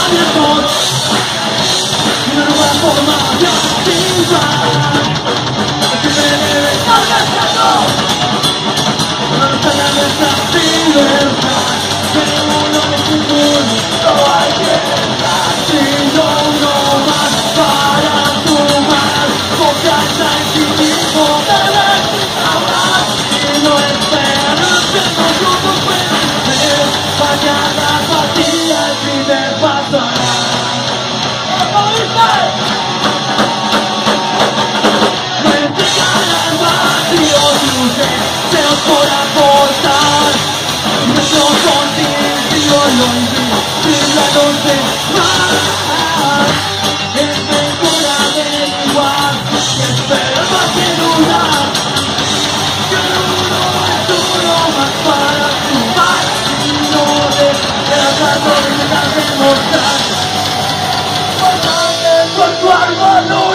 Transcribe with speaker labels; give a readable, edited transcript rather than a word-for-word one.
Speaker 1: abiertos, una nueva forma de activar. Siempre debe estar gastando, no está la nuestra libertad. Pero uno de futuro, no hay que dejar, sino uno más para sumar. Confianza en sí mismo, debes hablar y no esperar que nosotros puedan ser. Mañana partida el primer paso. No entregarán vacíos luces, deseos por aportar. Nuestro contigo lo brillándote más. Es mejor averiguar que esperar más que dudar. Que uno es uno más para sumar y no dejar de demostrar. Por tu algo